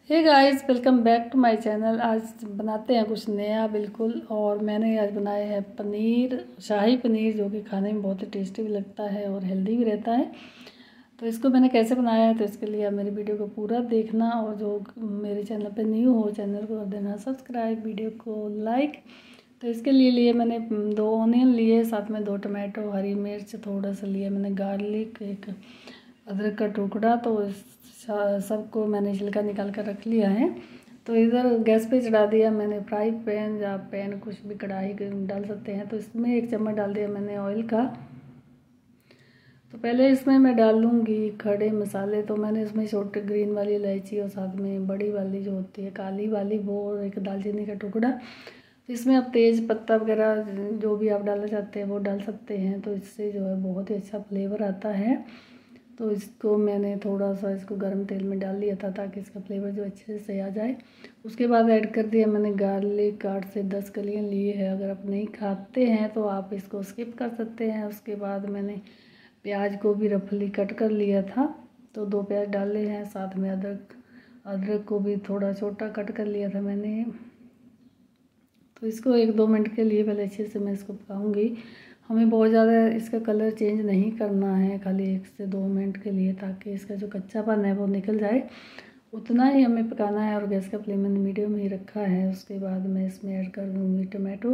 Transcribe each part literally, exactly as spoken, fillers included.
Hey guys, welcome back to my channel. आज बनाते हैं कुछ नया बिल्कुल। और मैंने आज बनाया है पनीर, शाही पनीर, जो कि खाने में बहुत ही टेस्टी भी लगता है और हेल्दी भी रहता है। तो इसको मैंने कैसे बनाया है, तो इसके लिए आप मेरी वीडियो को पूरा देखना। और जो मेरे चैनल पे न्यू हो, चैनल को कर देना सब्सक्राइब, वीडियो को लाइक। तो इसके लिए लिए मैंने दो ऑनियन लिए, साथ में दो टमाटो, हरी मिर्च, थोड़ा सा लिया मैंने गार्लिक, एक अदरक का टुकड़ा। तो इस सबको मैंने छिलका निकाल कर रख लिया है। तो इधर गैस पे चढ़ा दिया मैंने फ्राई पैन, या पैन कुछ भी, कढ़ाई डाल सकते हैं। तो इसमें एक चम्मच डाल दिया मैंने ऑयल का। तो पहले इसमें मैं डाल लूँगी खड़े मसाले। तो मैंने इसमें छोटे ग्रीन वाली इलायची और साथ में बड़ी वाली जो होती है काली वाली, वो, और एक दालचीनी का टुकड़ा। तो इसमें आप तेज़ पत्ता वगैरह जो भी आप डालना चाहते हैं वो डाल सकते हैं। तो इससे जो है बहुत ही अच्छा फ्लेवर आता है। तो इसको मैंने थोड़ा सा इसको गर्म तेल में डाल लिया था, ताकि इसका फ्लेवर जो अच्छे से आ जाए। उसके बाद ऐड कर दिया मैंने गार्लिक, आठ से दस कलियाँ लिए हैं। अगर आप नहीं खाते हैं तो आप इसको स्किप कर सकते हैं। उसके बाद मैंने प्याज को भी रफली कट कर लिया था, तो दो प्याज डाले हैं। साथ में अदरक अदरक को भी थोड़ा छोटा कट कर लिया था मैंने। तो इसको एक दो मिनट के लिए पहले अच्छे से मैं इसको पकाऊंगी। हमें बहुत ज़्यादा इसका कलर चेंज नहीं करना है, खाली एक से दो मिनट के लिए, ताकि इसका जो कच्चापन है वो निकल जाए। उतना ही हमें पकाना है। और गैस का फ्लेम मैंने मीडियम ही रखा है। उसके बाद मैं इसमें ऐड कर दूँगी टमाटो।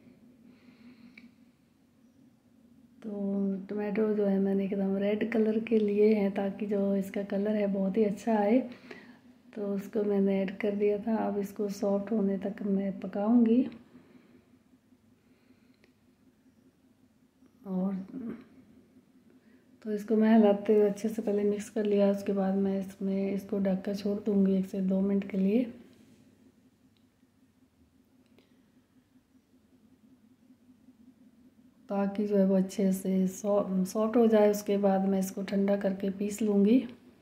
तो टमाटो जो है मैंने एकदम रेड कलर के लिए हैं, ताकि जो इसका कलर है बहुत ही अच्छा आए। तो उसको मैंने ऐड कर दिया था। अब इसको सॉफ्ट होने तक मैं पकाऊंगी। और तो इसको मैं हिलाते हुए अच्छे से पहले मिक्स कर लिया। उसके बाद मैं इसमें इसको ढक कर छोड़ दूँगी एक से दो मिनट के लिए, ताकि जो है वो अच्छे से सॉफ्ट हो जाए। उसके बाद मैं इसको ठंडा करके पीस लूँगी।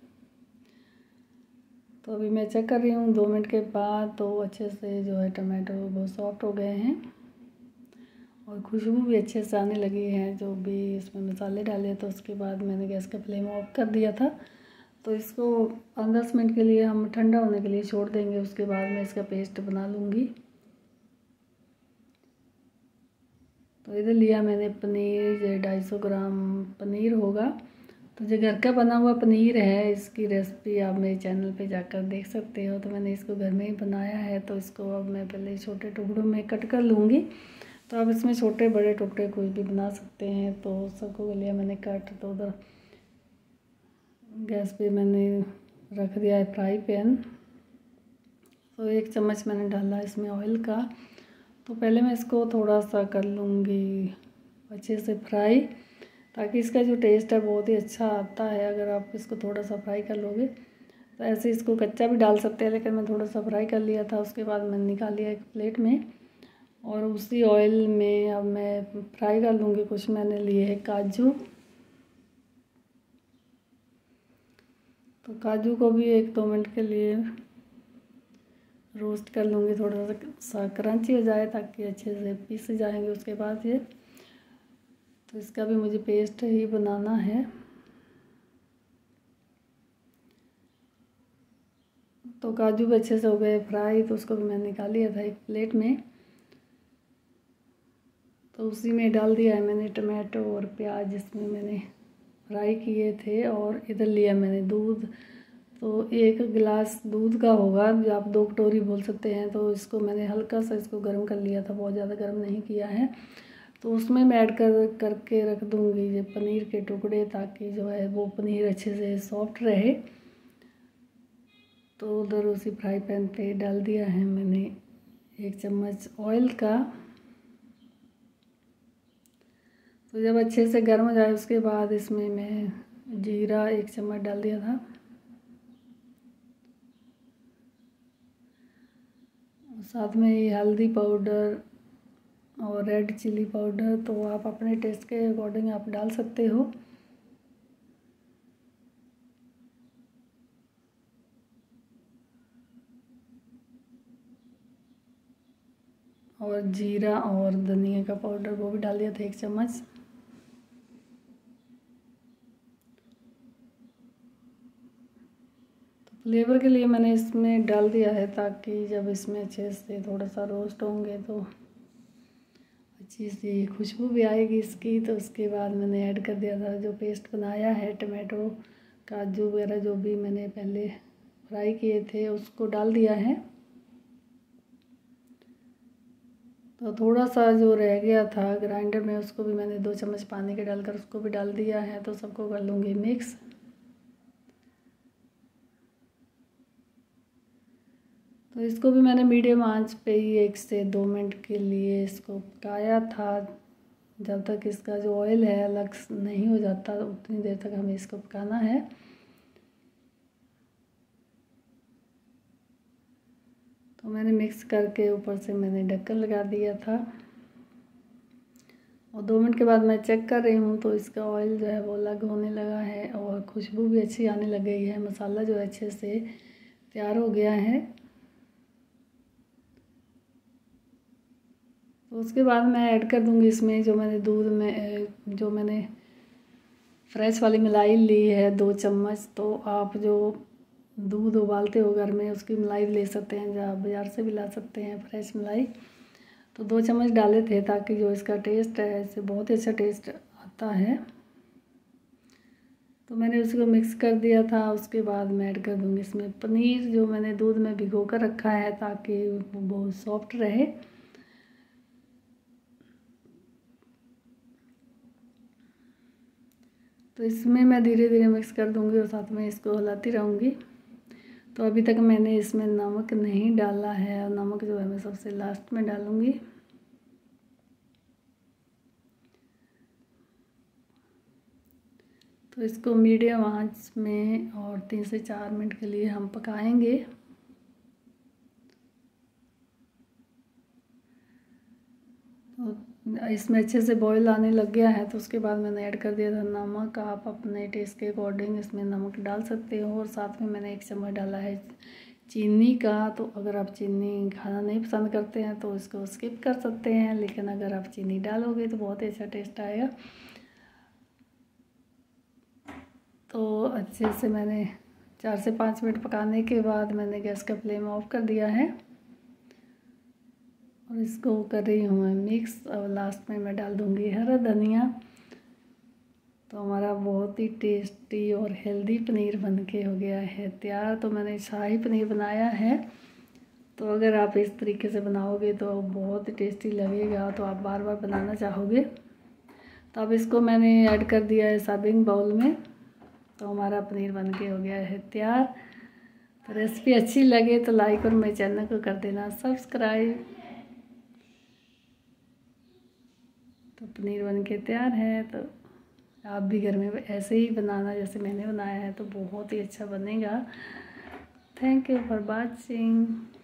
तो अभी मैं चेक कर रही हूँ दो मिनट के बाद, तो अच्छे से जो है टमाटो बहुत सॉफ्ट हो गए हैं और खुशबू भी अच्छे से आने लगी है, जो भी इसमें मसाले डाले। तो उसके बाद मैंने गैस का फ्लेम ऑफ कर दिया था। तो इसको पाँच दस मिनट के लिए हम ठंडा होने के लिए छोड़ देंगे। उसके बाद मैं इसका पेस्ट बना लूँगी। तो इधर लिया मैंने पनीर, ढाई सौ ग्राम पनीर होगा। तो जो घर का बना हुआ पनीर है, इसकी रेसिपी आप मेरे चैनल पे जाकर देख सकते हो। तो मैंने इसको घर में ही बनाया है। तो इसको अब मैं पहले छोटे टुकड़ों में कट कर लूँगी। तो आप इसमें छोटे बड़े टुकड़े कुछ भी बना सकते हैं। तो सबको लिया मैंने कट। तो उधर गैस पे मैंने रख दिया है फ्राई पैन। तो एक चम्मच मैंने डाला इसमें ऑयल का। तो पहले मैं इसको थोड़ा सा कर लूँगी अच्छे से फ्राई, ताकि इसका जो टेस्ट है बहुत ही अच्छा आता है अगर आप इसको थोड़ा सा फ्राई कर लोगे। तो ऐसे इसको कच्चा भी डाल सकते हैं, लेकिन मैं थोड़ा सा फ्राई कर लिया था। उसके बाद मैंने निकाल लिया एक प्लेट में। और उसी ऑयल में अब मैं फ्राई कर लूँगी। कुछ मैंने लिए है काजू। तो काजू को भी एक दो मिनट के लिए रोस्ट कर लूँगी, थोड़ा सा क्रंची हो जाए, ताकि अच्छे से पीस जाएंगे उसके बाद ये। तो इसका भी मुझे पेस्ट ही बनाना है। तो काजू भी अच्छे से हो गए फ्राई। तो उसको भी मैंने निकाल लिया था एक प्लेट में। तो उसी में डाल दिया है मैंने टमाटो और प्याज, जिसमें मैंने फ्राई किए थे। और इधर लिया मैंने दूध। तो एक गिलास दूध का होगा, जो आप दो कटोरी बोल सकते हैं। तो इसको मैंने हल्का सा इसको गर्म कर लिया था, बहुत ज़्यादा गर्म नहीं किया है। तो उसमें मैं ऐड कर करके रख दूँगी ये पनीर के टुकड़े, ताकि जो है वो पनीर अच्छे से सॉफ्ट रहे। तो उधर उसी फ्राई पैन पे डाल दिया है मैंने एक चम्मच ऑयल का। तो जब अच्छे से गर्म हो जाए, उसके बाद इसमें मैं जीरा एक चम्मच डाल दिया था। साथ में ये हल्दी पाउडर और रेड चिली पाउडर, तो आप अपने टेस्ट के अकॉर्डिंग आप डाल सकते हो। और जीरा और धनिया का पाउडर वो भी डाल दिया था एक चम्मच। फ्लेवर के लिए मैंने इसमें डाल दिया है ताकि जब इसमें अच्छे से थोड़ा सा रोस्ट होंगे तो अच्छी सी खुशबू भी आएगी इसकी। तो उसके बाद मैंने ऐड कर दिया था जो पेस्ट बनाया है टमाटो काजू वगैरह जो भी मैंने पहले फ्राई किए थे उसको डाल दिया है। तो थोड़ा सा जो रह गया था ग्राइंडर में उसको भी मैंने दो चम्मच पानी के डालकर उसको भी डाल दिया है। तो सबको कर लूँगी मिक्स। तो इसको भी मैंने मीडियम आंच पे ही एक से दो मिनट के लिए इसको पकाया था, जब तक इसका जो ऑयल है अलग नहीं हो जाता उतनी देर तक हमें इसको पकाना है। तो मैंने मिक्स करके ऊपर से मैंने ढक्कन लगा दिया था और दो मिनट के बाद मैं चेक कर रही हूँ तो इसका ऑयल जो है वो अलग होने लगा है और खुशबू भी अच्छी आने लग गई है। मसाला जो है अच्छे से तैयार हो गया है। तो उसके बाद मैं ऐड कर दूँगी इसमें जो मैंने दूध में जो मैंने फ्रेश वाली मलाई ली है दो चम्मच। तो आप जो दूध उबालते हो घर में उसकी मलाई ले सकते हैं, या बाज़ार से भी ला सकते हैं फ्रेश मलाई। तो दो चम्मच डाले थे ताकि जो इसका टेस्ट है इससे बहुत ही अच्छा टेस्ट आता है। तो मैंने उसको मिक्स कर दिया था। उसके बाद मैं ऐड कर दूँगी इसमें पनीर जो मैंने दूध में भिगो कर रखा है ताकि वो बहुत सॉफ्ट रहे। तो इसमें मैं धीरे धीरे मिक्स कर दूँगी और साथ में इसको हिलाती रहूँगी। तो अभी तक मैंने इसमें नमक नहीं डाला है और नमक जो है मैं सबसे लास्ट में डालूँगी। तो इसको मीडियम आंच में और तीन से चार मिनट के लिए हम पकाएंगे। तो इसमें अच्छे से बॉईल आने लग गया है। तो उसके बाद मैंने ऐड कर दिया था नमक। आप अपने टेस्ट के अकॉर्डिंग इसमें नमक डाल सकते हो और साथ में मैंने एक चम्मच डाला है चीनी का। तो अगर आप चीनी खाना नहीं पसंद करते हैं तो इसको स्किप कर सकते हैं, लेकिन अगर आप चीनी डालोगे तो बहुत ही अच्छा टेस्ट आएगा। तो अच्छे से मैंने चार से पाँच मिनट पकाने के बाद मैंने गैस का फ्लेम ऑफ कर दिया है और इसको कर रही हूँ मैं मिक्स। और लास्ट में मैं डाल दूँगी हरा धनिया। तो हमारा बहुत ही टेस्टी और हेल्दी पनीर बनके हो गया है तैयार। तो मैंने शाही पनीर बनाया है। तो अगर आप इस तरीके से बनाओगे तो बहुत ही टेस्टी लगेगा, तो आप बार बार बनाना चाहोगे। तो अब इसको मैंने ऐड कर दिया है सर्विंग बाउल में। तो हमारा पनीर बनके हो गया है तैयार। तो रेसिपी अच्छी लगे तो लाइक और मेरे चैनल को कर देना सब्सक्राइब। तो पनीर बनके तैयार है। तो आप भी घर में ऐसे ही बनाना जैसे मैंने बनाया है, तो बहुत ही अच्छा बनेगा। Thank you for watching.